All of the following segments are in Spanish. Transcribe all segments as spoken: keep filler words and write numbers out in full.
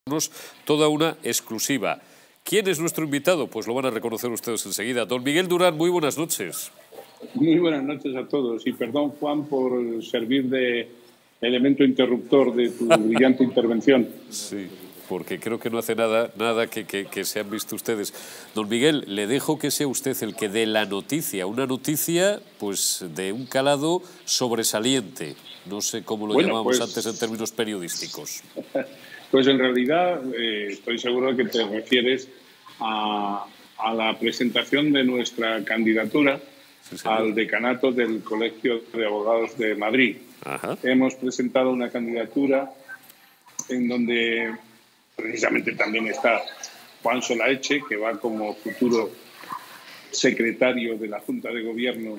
Toda una exclusiva. ¿Quién es nuestro invitado? Pues lo van a reconocer ustedes enseguida. Don Miguel Durán, muy buenas noches. Muy buenas noches a todos y perdón, Juan, por servir de elemento interruptor de tu brillante intervención. Sí, porque creo que no hace nada, nada que, que, que se han visto ustedes. Don Miguel, le dejo que sea usted el que dé la noticia, una noticia pues de un calado sobresaliente. No sé cómo lo bueno, llamamos pues, antes en términos periodísticos. Pues en realidad eh, estoy seguro de que te refieres a, a la presentación de nuestra candidatura sí, al decanato del Colegio de Abogados de Madrid. Ajá. Hemos presentado una candidatura en donde precisamente también está Juan Solaeche, que va como futuro secretario de la Junta de Gobierno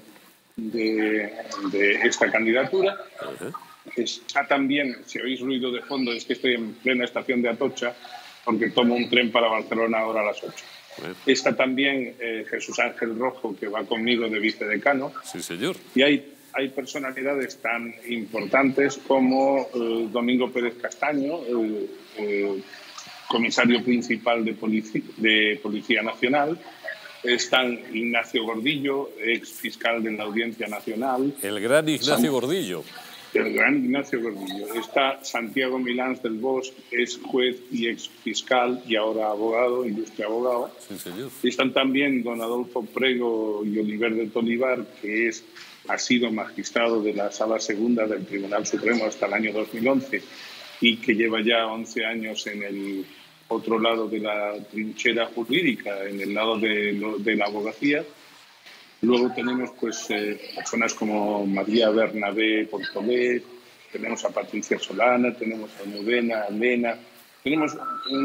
de, de esta candidatura. Ajá. Está también, si oís ruido de fondo, es que estoy en plena estación de Atocha, porque tomo un tren para Barcelona ahora a las ocho. Bueno. Está también eh, Jesús Ángel Rojo, que va conmigo de vicedecano. Sí, señor. Y hay, hay personalidades tan importantes como eh, Domingo Pérez Castaño, el eh, comisario principal de Policía, de Policía Nacional. Están Ignacio Gordillo, ex fiscal de la Audiencia Nacional. El gran Ignacio San... Gordillo. El gran Ignacio Gordillo. Está Santiago Milans del Bosch, es juez y ex fiscal y ahora abogado, ilustre abogado. Sí, señor. Y están también don Adolfo Prego y Oliver de Tolivar, que es, ha sido magistrado de la Sala Segunda del Tribunal Supremo hasta el año dos mil once y que lleva ya once años en el otro lado de la trinchera jurídica, en el lado de, lo, de la abogacía. Luego tenemos pues, eh, personas como María Bernabé Portolés, tenemos a Patricia Solana, tenemos a Almudena, a Elena, tenemos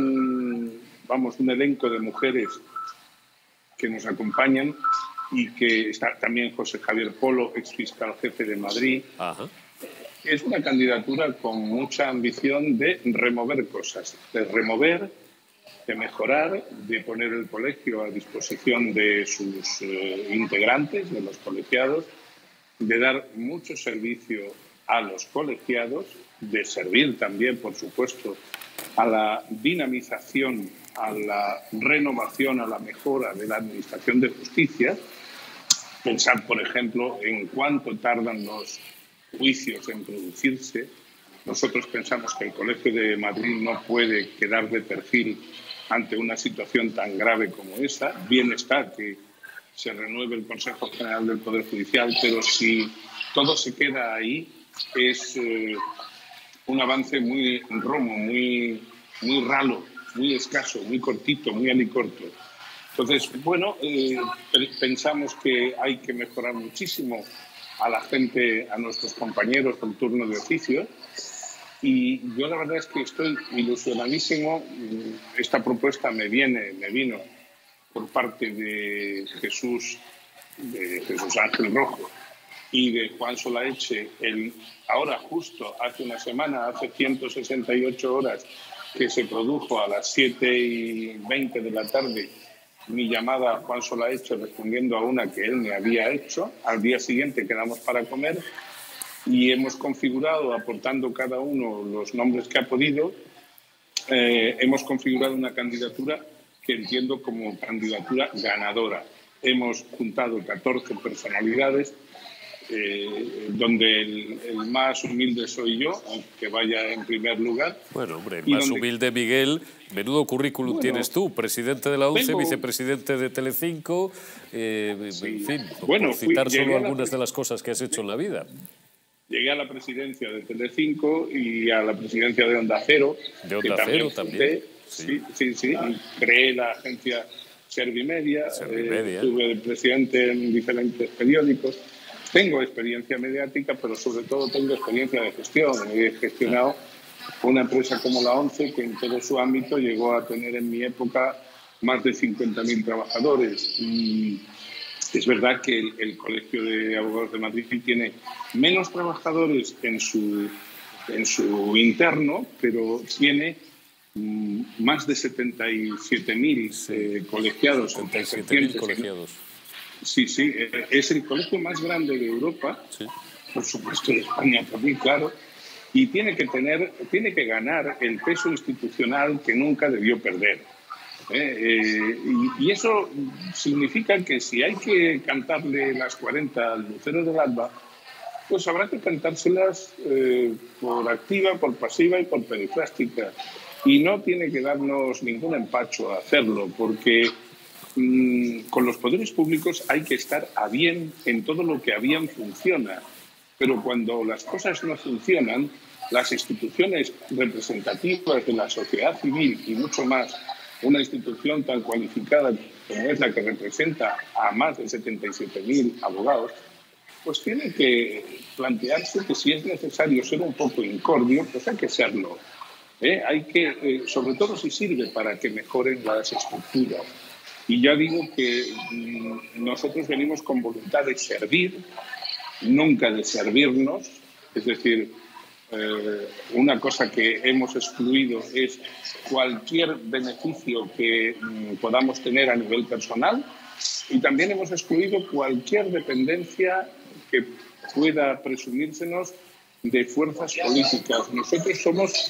un, vamos, un elenco de mujeres que nos acompañan y que está también José Javier Polo, ex fiscal jefe de Madrid. Ajá. Es una candidatura con mucha ambición de remover cosas, de remover, de mejorar, de poner el colegio a disposición de sus eh, integrantes, de los colegiados, de dar mucho servicio a los colegiados, de servir también, por supuesto, a la dinamización, a la renovación, a la mejora de la administración de justicia. Pensar, por ejemplo, en cuánto tardan los juicios en producirse. Nosotros pensamos que el Colegio de Madrid no puede quedar de perfil ante una situación tan grave como esa. Bien está que se renueve el Consejo General del Poder Judicial, pero si todo se queda ahí, es eh, un avance muy romo, muy, muy ralo, muy escaso, muy cortito, muy alicorto. Entonces, bueno, eh, pensamos que hay que mejorar muchísimo a la gente, a nuestros compañeros del turno de oficio. Y yo la verdad es que estoy ilusionadísimo. Esta propuesta me viene, me vino por parte de Jesús, de Jesús Ángel Rojo y de Juan Solaeche, el, ahora justo hace una semana, hace ciento sesenta y ocho horas, que se produjo a las siete y veinte de la tarde mi llamada a Juan Solaeche respondiendo a una que él me había hecho. Al día siguiente quedamos para comer y hemos configurado, aportando cada uno los nombres que ha podido, eh, hemos configurado una candidatura que entiendo como candidatura ganadora. Hemos juntado catorce personalidades, eh, donde el, el más humilde soy yo, aunque vaya en primer lugar. Bueno, hombre, el más donde... humilde, Miguel, menudo currículum bueno, tienes tú, presidente de la ONCE, tengo... vicepresidente de Telecinco, eh, sí. en fin, bueno, por citar fui, solo la... algunas de las cosas que has hecho en la vida. Llegué a la presidencia de Telecinco y a la presidencia de Onda Cero. De Onda que Cero también. también. Sí, sí, sí. sí. Creé la agencia Servimedia. Servimedia. Eh, estuve presidente en diferentes periódicos. Tengo experiencia mediática, pero sobre todo tengo experiencia de gestión. He gestionado una empresa como la ONCE, que en todo su ámbito llegó a tener en mi época más de cincuenta mil trabajadores. Y es verdad que el, el Colegio de Abogados de Madrid tiene menos trabajadores en su, en su interno, pero tiene mm, más de setenta y siete mil sí, eh, colegiados. setenta y siete mil colegiados. Sí, sí, es el colegio más grande de Europa, sí. por supuesto de España también, claro, y tiene que, tener, tiene que ganar el peso institucional que nunca debió perder. ¿eh? Eh, y, y eso significa que si hay que cantarle las cuarenta al Lucero del Alba, pues habrá que cantárselas eh, por activa, por pasiva y por perifrástica. Y no tiene que darnos ningún empacho a hacerlo, porque mmm, con los poderes públicos hay que estar a bien en todo lo que a bien funciona. Pero cuando las cosas no funcionan, las instituciones representativas de la sociedad civil y mucho más, una institución tan cualificada como es la que representa a más de setenta y siete mil abogados, pues tiene que plantearse que si es necesario ser un poco incordio, pues hay que serlo. ¿eh? Hay que, eh, sobre todo si sirve para que mejoren las estructuras. Y ya digo que mmm, nosotros venimos con voluntad de servir, nunca de servirnos, es decir, eh, una cosa que hemos excluido es cualquier beneficio que mmm, podamos tener a nivel personal, y también hemos excluido cualquier dependencia que pueda presumírsenos de fuerzas políticas. Nosotros somos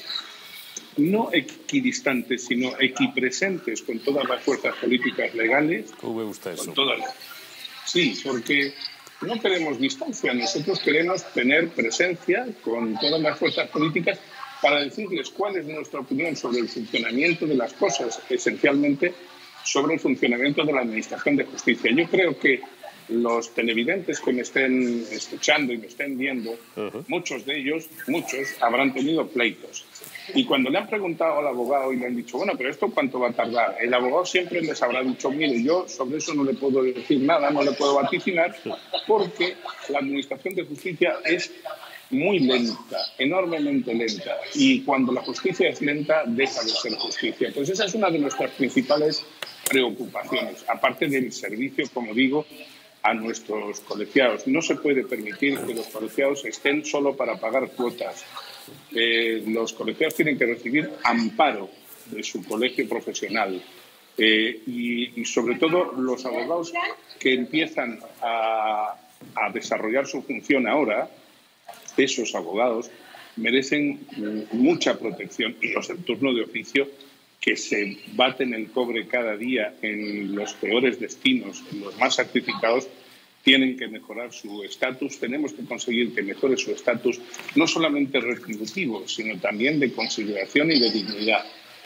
no equidistantes, sino equipresentes con todas las fuerzas políticas legales. ¿Cómo ve usted eso? Con todas. Sí, porque no queremos distancia, nosotros queremos tener presencia con todas las fuerzas políticas para decirles cuál es nuestra opinión sobre el funcionamiento de las cosas, esencialmente sobre el funcionamiento de la Administración de Justicia. Yo creo que los televidentes que me estén escuchando y me estén viendo, uh-huh. muchos de ellos, muchos, habrán tenido pleitos. Y cuando le han preguntado al abogado y le han dicho, bueno, pero ¿esto cuánto va a tardar? El abogado siempre les habrá dicho, mire, yo sobre eso no le puedo decir nada, no le puedo vaticinar, porque la Administración de Justicia es muy lenta, enormemente lenta. Y cuando la justicia es lenta, deja de ser justicia. Pues esa es una de nuestras principales preocupaciones, aparte del servicio, como digo, a nuestros colegiados. No se puede permitir que los colegiados estén solo para pagar cuotas. Eh, los colegiados tienen que recibir amparo de su colegio profesional. Eh, y, y sobre todo los abogados que empiezan a, a desarrollar su función ahora, esos abogados merecen mucha protección, y los del turno de oficio, que se baten el cobre cada día en los peores destinos, en los más sacrificados, tienen que mejorar su estatus. Tenemos que conseguir que mejore su estatus, no solamente retributivo, sino también de consideración y de dignidad.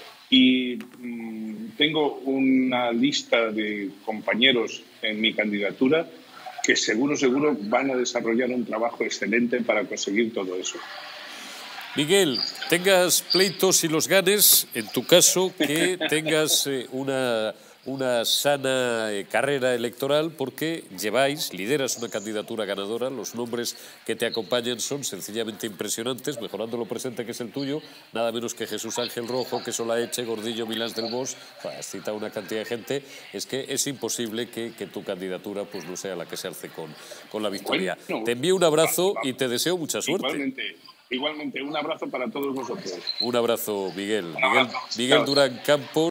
Y mmm, tengo una lista de compañeros en mi candidatura que seguro, seguro van a desarrollar un trabajo excelente para conseguir todo eso. Miguel, tengas pleitos y los ganes, en tu caso, que tengas eh, una, una sana eh, carrera electoral, porque lleváis, lideras una candidatura ganadora, los nombres que te acompañan son sencillamente impresionantes, mejorando lo presente que es el tuyo, nada menos que Jesús Ángel Rojo, que Solaeche, Gordillo, Milans del Bosch, has citado una cantidad de gente, es que es imposible que, que tu candidatura pues no sea la que se alce con, con la victoria. Bueno, te envío un abrazo y te deseo mucha suerte. Igualmente. Igualmente, un abrazo para todos vosotros. Un abrazo, Miguel. Un Miguel, abrazo. Miguel Durán Campos.